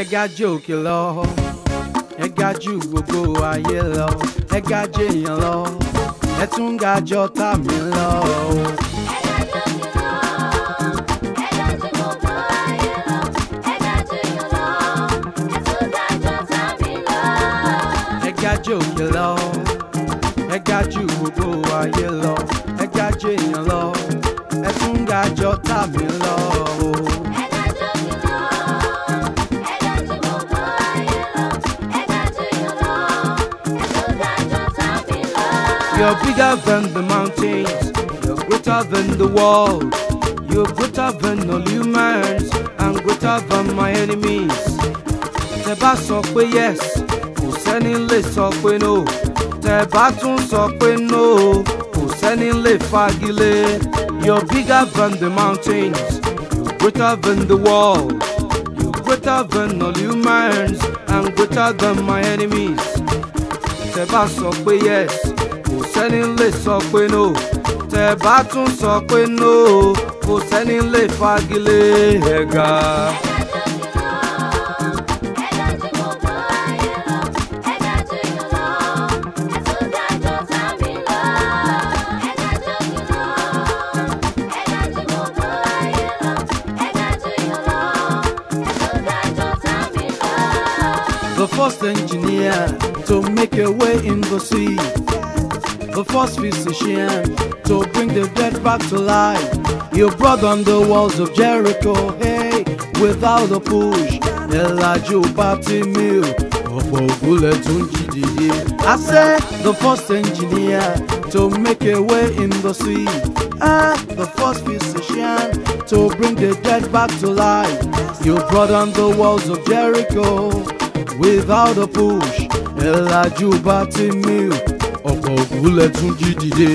Ẹ̀gá jẹ́ òkè lọ, ẹ̀gá ju gbogbo ayé lọ, ẹ̀gá jẹ́ èèyàn lọ, ẹ tún ga jọ tá mi lọ. Ẹ̀gá jẹ́ òkè lọ, ẹ̀gá ju gbogbo ayé lọ, ẹ̀gá jẹ́ èèyàn lọ, ẹ tún ga jọ tá mi lọ. You're bigger than the mountains, you're greater than the world, you're greater than all humans, and greater than my enemies. Tẹ́ bá sọ pé yes, kò sẹ́ni lè sọ pé no. Tẹ́ bá tún sọ pé no, kò sẹ́ni lè fagilé. You're bigger than the mountains, you're greater than the world, you're greater than all humans, and greater than my enemies. Tẹ́ bá sọ pé yes, kò sẹ́ni lè sọ pé no. Tẹ́ bá tún sọ pé no, kò sẹ́ni lè fagilé. Ẹ̀gá. The first engineer to make a way in the sea, the first physician to bring the dead back to life. You brought on the walls of Jericho, hey, without a push. Elijah Bartimaeus, I said the first engineer to make a way in the sea, the first physician to bring the dead back to life. You brought on the walls of Jericho without a push. Elijah Bartimaeus, ọ̀pọ̀ ògúnlẹ̀ tún jí dìde.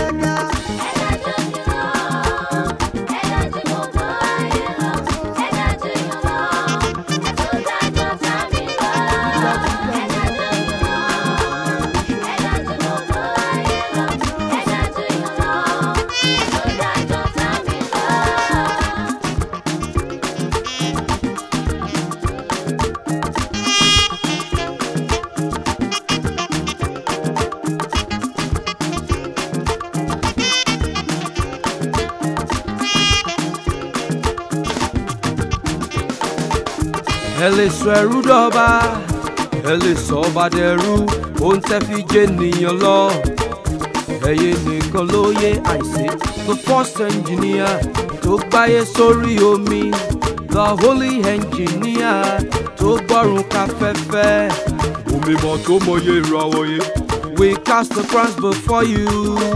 Ẹ lè sọ ẹrú dọba, ẹ lè sọ ọba dẹrú, ohun tẹ́ fi jẹ́ ènìyàn lọ. Ẹyẹ nìkan ló yé àìsí. The first engineer tó gbáyé sórí omi, the holy engineer tó gbọ́run káfẹ́fẹ́. Omi mọ̀ tó mọyé ìràwọ̀ yé. We cast the crowns before you.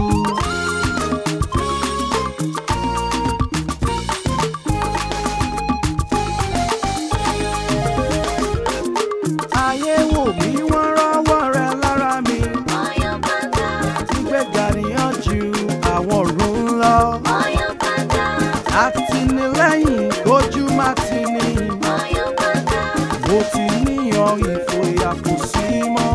Ayé wò mí wọ́n rọ́wọ́ rẹ lára mi. Gbígbéga níyànjú àwọn ọ̀run lọ. Àtìlẹ́yìn kójú má ti ní. Mo ti níyàn ìfòyà kò sí mọ́.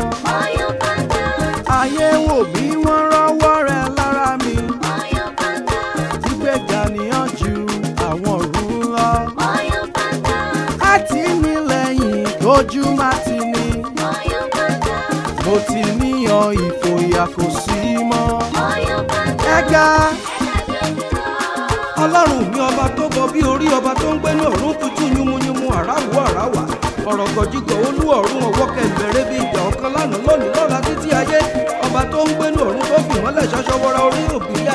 Ayé wò mí wọ́n rọ́wọ́ rẹ lára mi. Gbígbéga níyànjú àwọn ọ̀run lọ. Àtìlẹ́yìn kójú má ti ní. Mo ti níyàn ìfòyà kò sí mọ́. Ẹ̀gá. Ọlọ́run mi ọba tó bọ bí orí ọba tó ń gbénú ọ̀run tuntun yúnmúyúnmú àráwọ̀ àráwà. Ọ̀rọ̀ gọ̀jígọ̀ olú ọ̀run ọwọ́ kẹ̀mbẹ̀rẹ̀ bí ìjà ọ̀kan lánàá lónìí lọ́la títí ayé. Ọba tó ń gbénú ọ̀run tó fi mọ́lẹ̀ ṣaṣọ wọra orí òbí